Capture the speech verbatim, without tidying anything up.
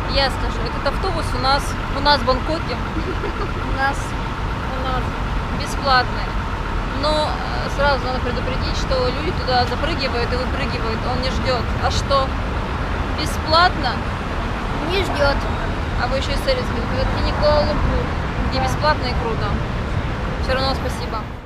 Я скажу, этот автобус у нас, у нас в Бангкоке, у нас, у нас бесплатный. Но э, сразу надо предупредить, что люди туда запрыгивают и выпрыгивают, он не ждет. А что? Бесплатно? Не ждет. А вы еще и сервис, это не Куала-Лумпур, где бесплатно и круто. Все равно спасибо.